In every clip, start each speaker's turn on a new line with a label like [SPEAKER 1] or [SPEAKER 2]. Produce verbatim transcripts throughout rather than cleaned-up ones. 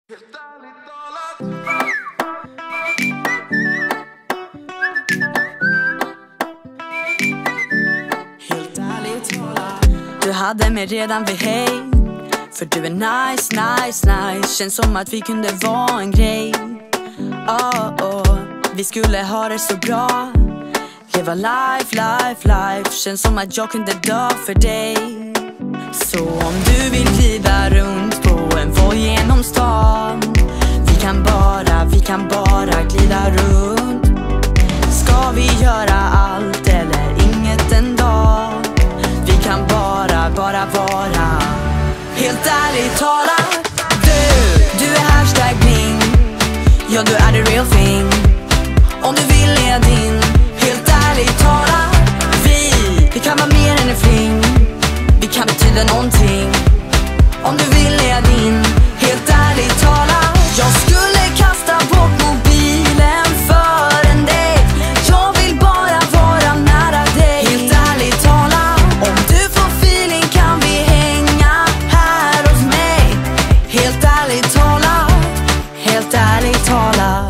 [SPEAKER 1] Helt ärligt talat.
[SPEAKER 2] Helt ärligt talat. Du hade mig redan vid hej. För du är nice, nice, nice. Känns som att vi kunde vara en grej. Oh, oh. Vi skulle ha det så bra. Leva life, life, life. Känns som att jag kunde dö för dig. Så om du vill glida runt på en Voi genom stan, Vi kan bara, vi kan bara glida runt. Ska vi göra allt eller inget en dag? Vi kan bara, bara vara. Helt ärligt talat. Du, du är hashtag bling. Ja, du är the real thing. Om du vill är din. Helt ärligt talat. Vi, vi kan vara mer än en fling. Vi kan betyda någonting. Om du vill är din. Helt ärligt talat. Jag skulle kasta bort mobilen för en dejt. Jag vill bara vara nära dig. Helt ärligt talat. Om du får feeling kan vi hänga här hos mig. Helt ärligt talat. Helt ärligt talat.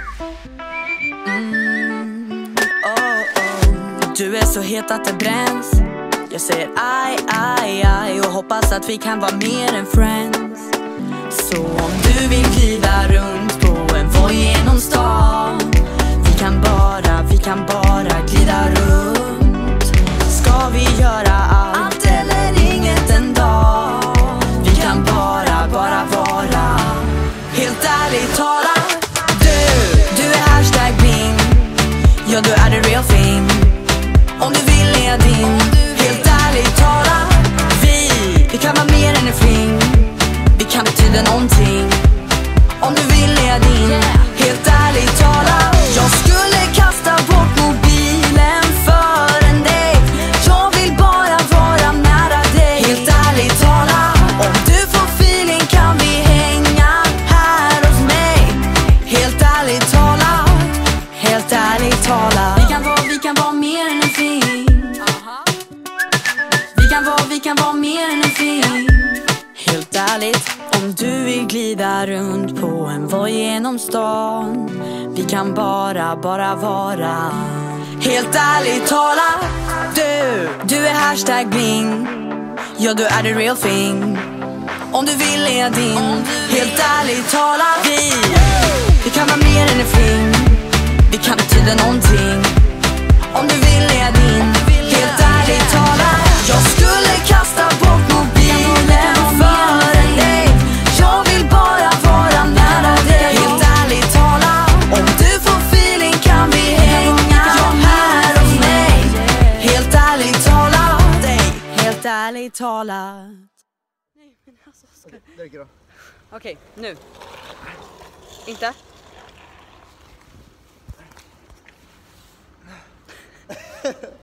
[SPEAKER 2] Mm, oh, oh. Du är så het att det bränns. Jag säger aj, aj, aj och hoppas att vi kan vara mer än friends. Så om du vill glida runt på en Voi genom stan, Vi kan bara, vi kan bara glida runt. Ska vi göra allt eller inget en dag? Vi kan bara, bara vara. Helt ärligt talat. Du, du är hashtag bling. Ja, du är the real thing. Om du vill är din. Helt ärligt talat. Vi, vi kan vara mer än en fling. Vi kan betyda någonting. Om du vill är din. Helt ärligt talat. Jag skulle kasta bort mobilen för en dejt. Jag vill bara vara nära dig. Helt ärligt talat. Om du får feeling kan vi hänga här hos mig. Helt ärligt talat. Helt ärligt talat. Vi kan vara, vi kan vara mer än en fling. Vi kan vara, vi kan vara mer än en film. Helt ärligt, om du vill glida runt på en Voi genom stan, Vi kan bara, bara vara. Helt ärligt talat. Du, du är hashtag bling. Ja, du är the real thing. Om du vill är din. Helt ärligt talat. Vi, vi kan vara mer än en film. Vi kan betyda någonting. Om du vill är din. Helt ärligt talat. Jag skulle kasta bort mobilen för en dejt. Jag vill bara vara nära dig. Helt ärligt talat. Om du får feeling kan vi hänga här hos mig. Helt ärligt talat. Helt ärligt talat.
[SPEAKER 3] Nej, men alltså Oskar.
[SPEAKER 1] Det räcker då.
[SPEAKER 3] Okej, nu. Inte?